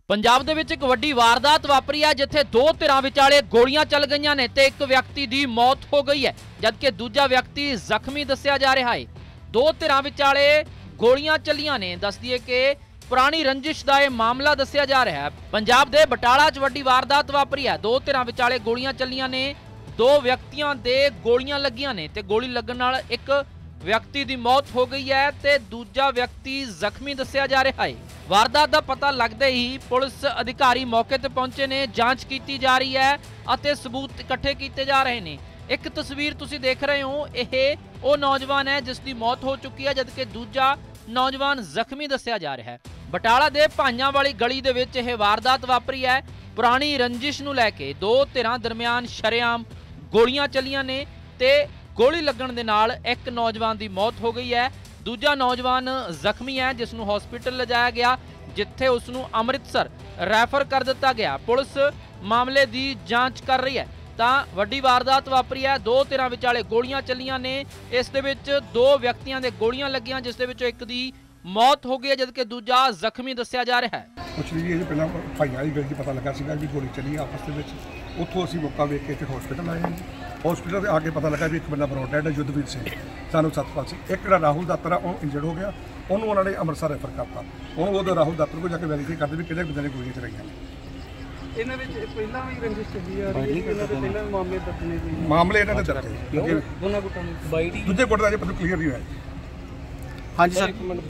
पंजाब दे विच एक वड्डी वारदात वापरी है जिथे दो धिरां विचाले गोलियां चल गईयां ने ते एक व्यक्ति दी मौत हो गई है जबकि दूजा व्यक्ति जख्मी दस्सिया जा रहा है। दो धिरां विचाले गोलियां चलियां ने। दस दिए कि पुरानी रंजिश दा यह मामला दस्सिया जा रहा है। पंजाब दे बटाला च वड्डी वारदात वापरी है। दो धिरां विचाले गोलियां चलियां ने, दो व्यक्तियां दे गोलियां लगियां ने ते गोली लगन नाल एक व्यक्ति की मौत हो गई है ते दूजा व्यक्ति जख्मी दस्सिया जा रहा है। वारदात का पता लगते ही पुलिस अधिकारी मौके पर पहुंचे ने, जांच की जा रही है और सबूत इकट्ठे किए जा रहे हैं। एक तस्वीर तुसी देख रहे हो, यह वो नौजवान है जिसकी मौत हो चुकी है जबकि दूजा नौजवान जख्मी दस्सिया जा रहा है। बटाला दे भाइयां वाली गली दे विच यह वारदात वापरी है। पुरानी रंजिश नूं लैके दो धिरां दरमियान शरेआम गोलियां चलियां ने ते गोली लगन दे नाल एक नौजवान की मौत हो गई है। दूजा नौजवान जख्मी है जिसनूं हॉस्पिटल लिजाया गया जिथे उसनूं अमृतसर रैफर कर दिता गया। पुलिस मामले की जांच कर रही है। तां वड्डी वारदात वापरी है। दो धिरां विचाले गोलियां चलियां ने। इस दे विच दो व्यक्तियां दे गोलियां लगियां जिस दे विचों एक दी मौत हो गई है जबकि दूजा जख्मी दस्सिया जा रहा है। कुछ भी ये पहला भाइयों की गल पता लगा सीगा भी गोली चली आपस में। उत्थों असीं मौका वेख के इत्थे हॉस्पिटल आए हैं। हॉस्पिटल से आके पता लगा भी एक बंदा बरौट डेड है, युद्धवीर सिंह सानू सतपाल सिंह। एक जिहड़ा राहुल दातर आ वो इंजर्ड हो गया, उन्होंने उन्होंने अमृतसर रैफर करता। हुण वो राहुल दातर को जाके वेरीफाई करते भी किहड़े बंदे ने गोलियां चलाईयां ने। ਇਹਨਾਂ ਵਿੱਚ ਪਹਿਲਾਂ ਵੀ ਰੰਜਿਸ਼ ਚੱਲੀ ਆ ਰਹੀ ਹੈ। ਇਹਨਾਂ ਦੇ ਪਹਿਲਾਂ ਵੀ ਮਾਮਲੇ ਦਰਜ ਨੇ ਜੀ। ਮਾਮਲੇ ਇਹਨਾਂ ਦੇ ਦਰਜ ਹੈ। ਦੋਨਾਂ ਗੁੱਟਾਂ ਨੂੰ ਦੂਜੇ ਗੁੱਟ ਦਾ ਜੇ ਪਤਾ ਕਲੀਅਰ ਨਹੀਂ ਹੋਇਆ। ਹਾਂਜੀ ਸਰ।